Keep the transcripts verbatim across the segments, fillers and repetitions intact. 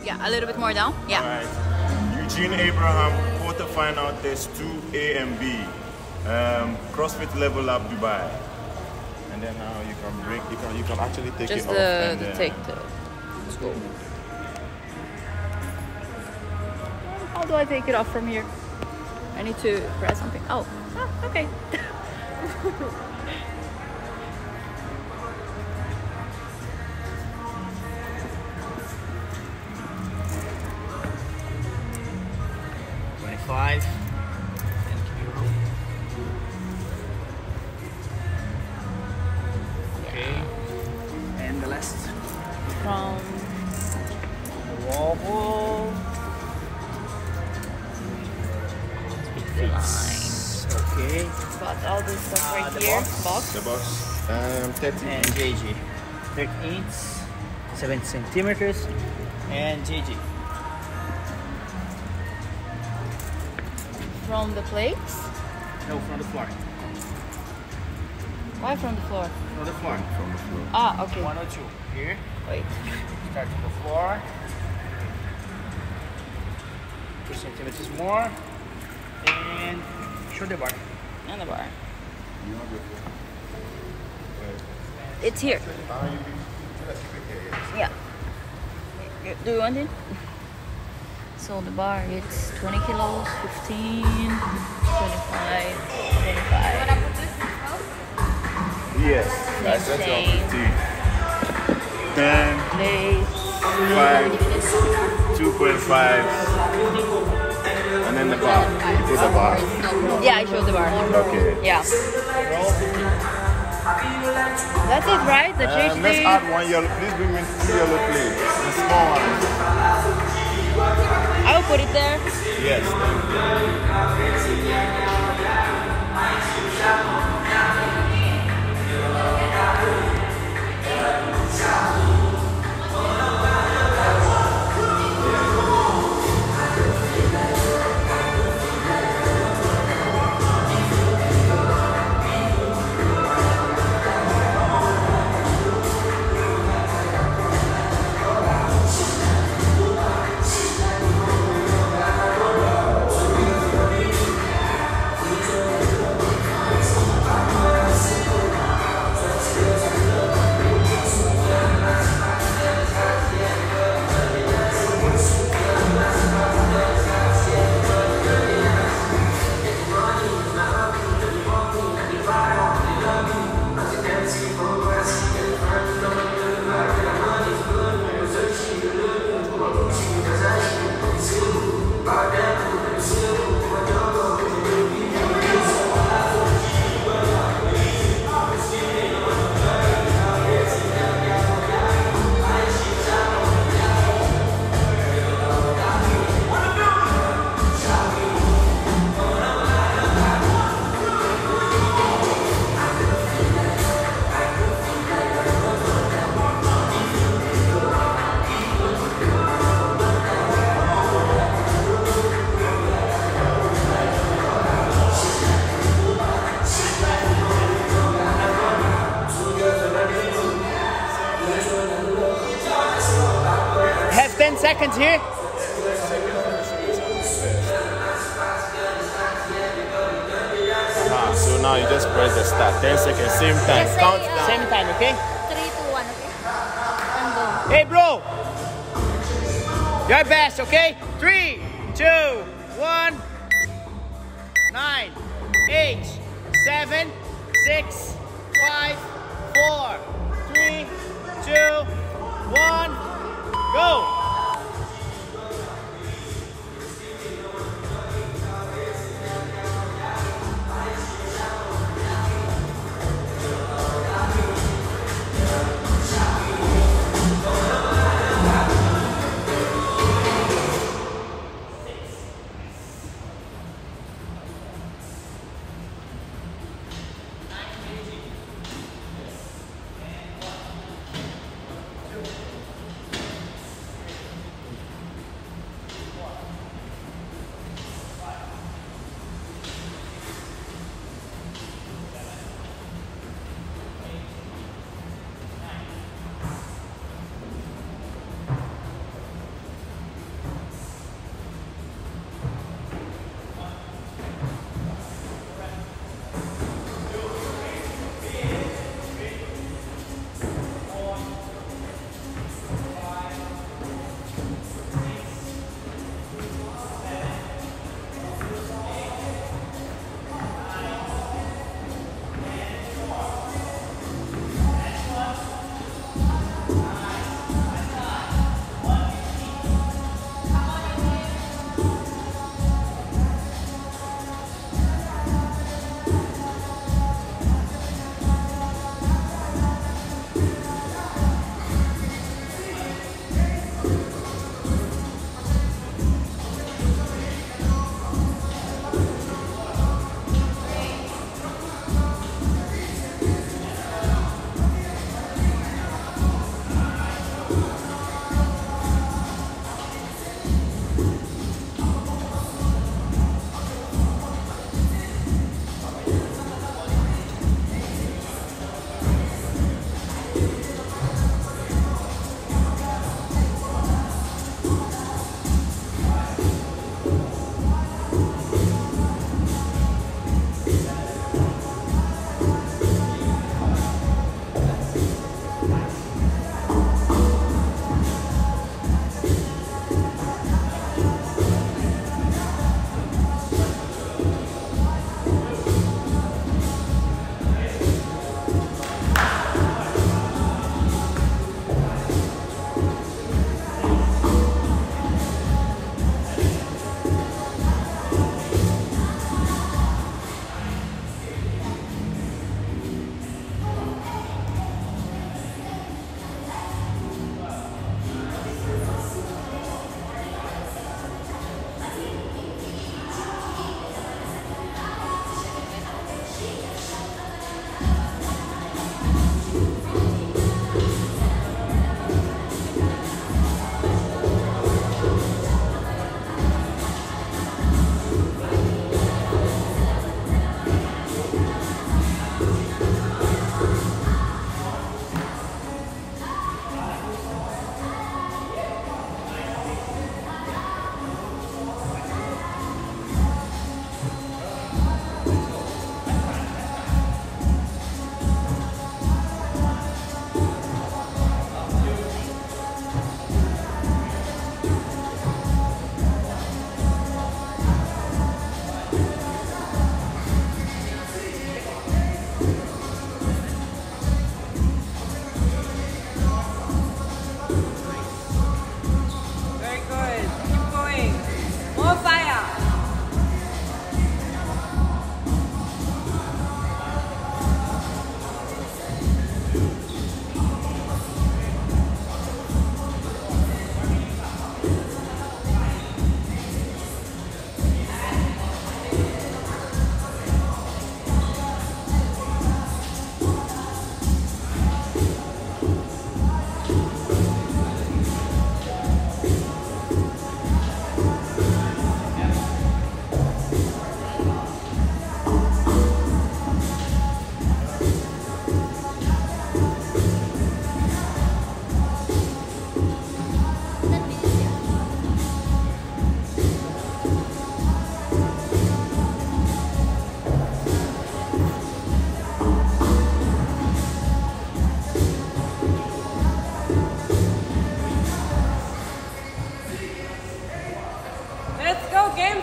Yeah, a little bit more down. Yeah. All right. Eugene Abraham, quarterfinal test two A and B. Um, CrossFit Level Up Dubai. And then now you can bring, you can, you can actually take Just it the, off. And the then, take the. Let's go. How do I take it off from here? I need to press something. Oh, ah, okay. twenty-five. Okay. And the last. From The wobble. line. Okay. Got all this stuff right Uh, the here. box. Box. The box. Um, thirty. And J G. thirty inch, seven centimeters, and J G. From the plates. No, from the floor. Why from the floor? From the floor. From the floor. Ah, okay. one oh two. Here. Wait. Start from the floor. Two centimeters more. And shoulder bar. And the bar. You have your phone. It's here. Ah, you can- you can keep it here, yes. Yeah. You- Do you want it? So the bar, it's twenty kilos, fifteen, twenty-five, twenty-five. Yes, I set it on Same. fifteen. ten, Place. five, two point five, and then the bar. You put the bar. Yeah, I showed the bar. Okay. Yeah. That's it, right? The change Um, let's the- add one yellow. Please bring me two yellow plates. The small one. I will put it there. Yes. Have ten seconds here. Ah, so now you just press the start. ten seconds, same time. Yes, Count I, uh, down. Same time, okay? Three, two, one, okay? And go. Hey, bro. Your best, okay? Three, two, one. Nine, eight, seven, six, five, four, three, two, one. Go.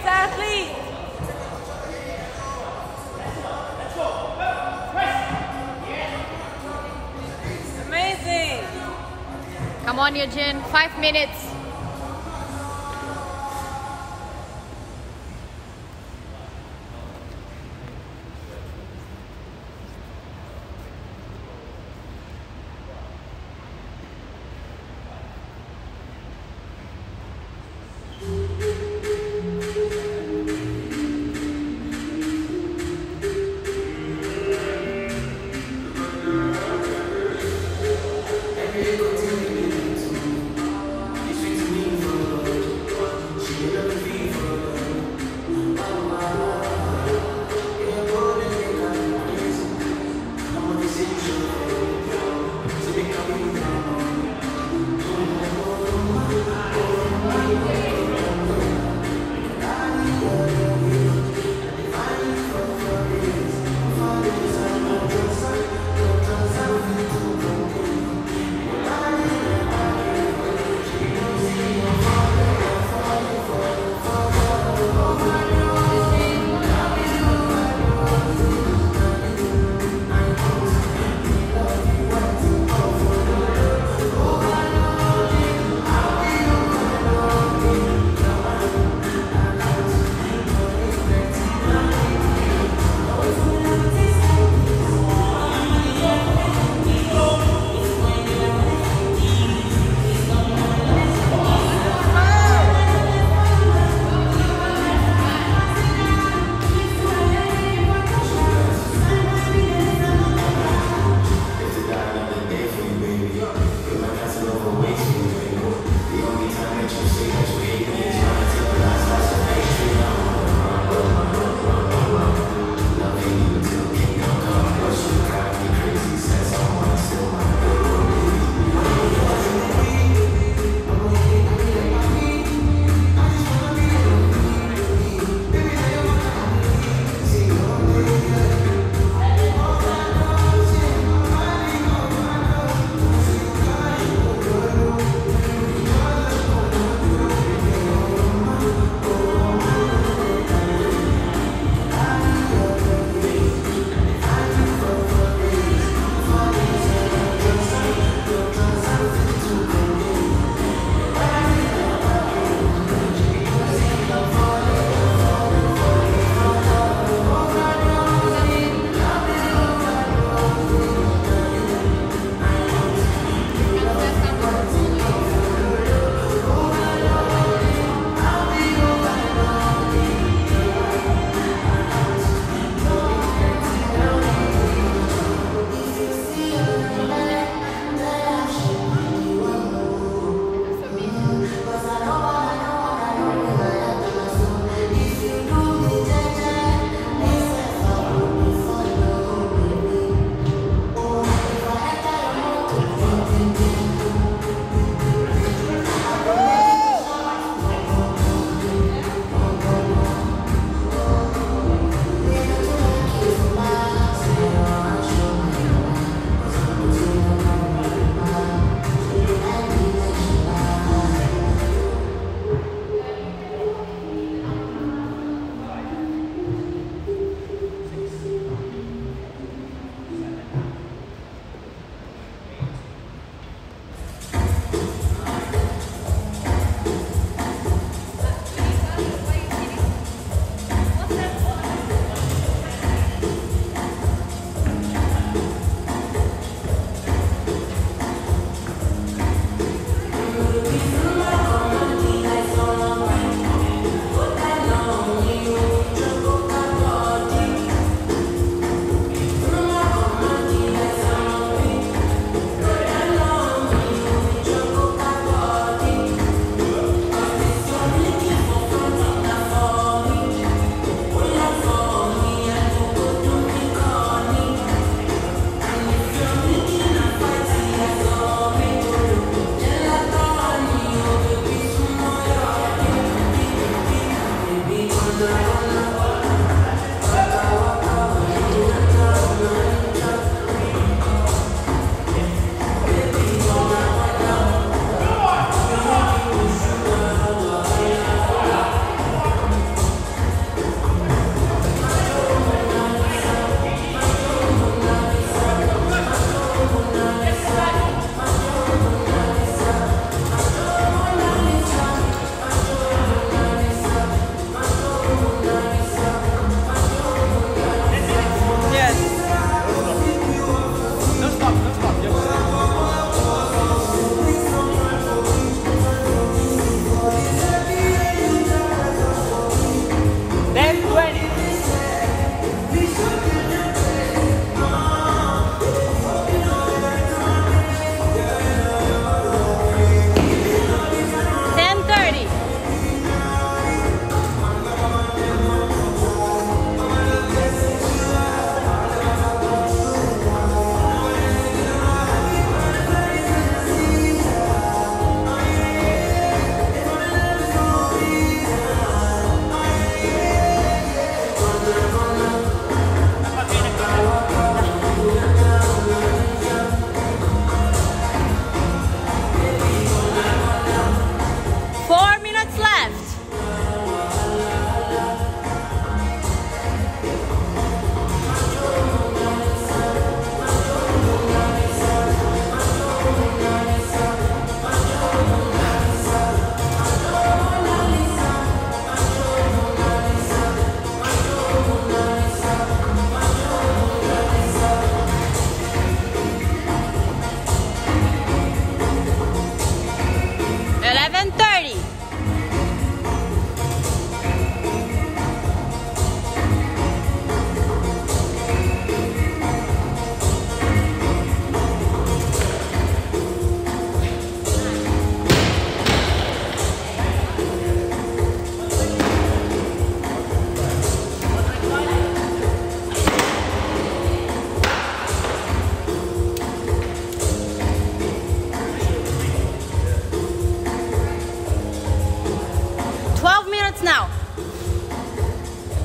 athlete. Amazing. Come on, Eugene. Five minutes. This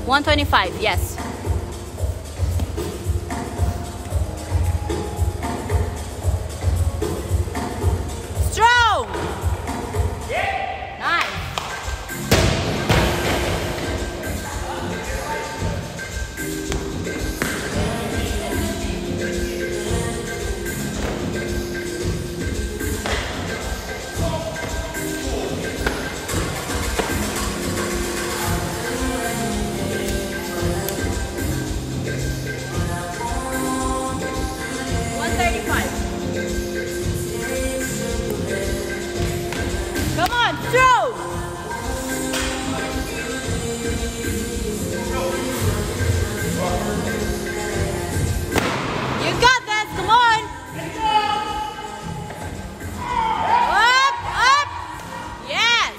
one twenty-five, yes. Strong! Nice. one thirty-five. Come on, throw! You got this, come on! Up, up! Yes!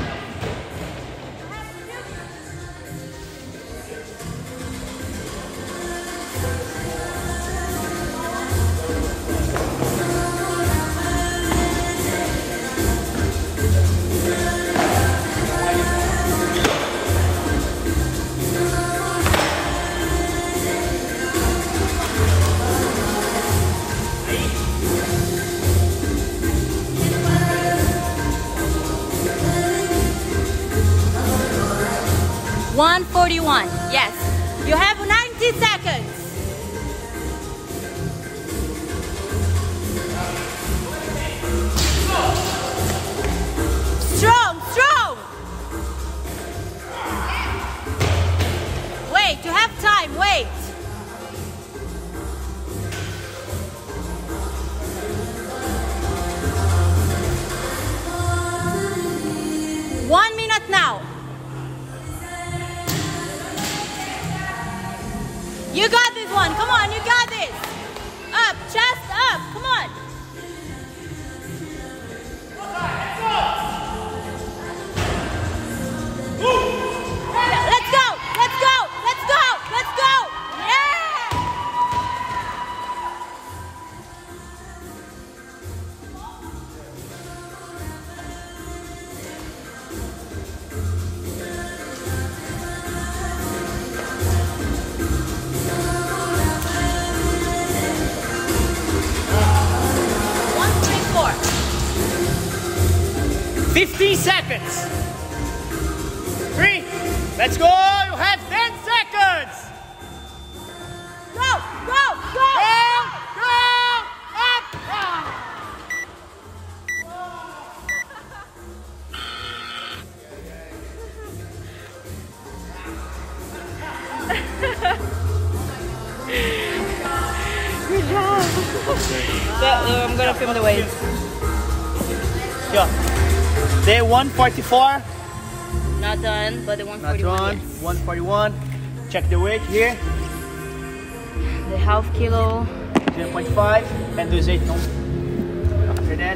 one forty-one, yes. You have ninety seconds. Strong, strong. Wait, you have time, wait. One minute now. You got this one. Come on, you got this. Up, chest up. Come on. Yeah, let's go. Let's go. Let's go. Let's go. Yeah. fifteen seconds. Three. Let's go. You have ten seconds. Go, go, go. Go, go, up. Ah. Good job. So, I'm gonna film the weights. Yeah. Day one forty-four. Not done, but the one Not forty-one. done. Yes. one forty-one. Check the weight here. The half kilo. zero point five. And do eight. No. After that.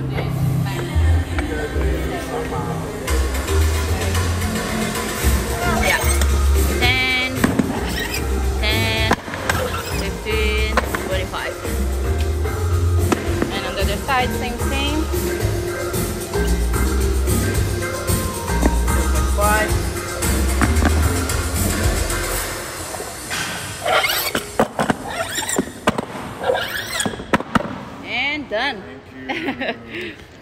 Yeah. ten, ten, fifteen, twenty-five. And on the other side, same thing. Five. And done. Thank you.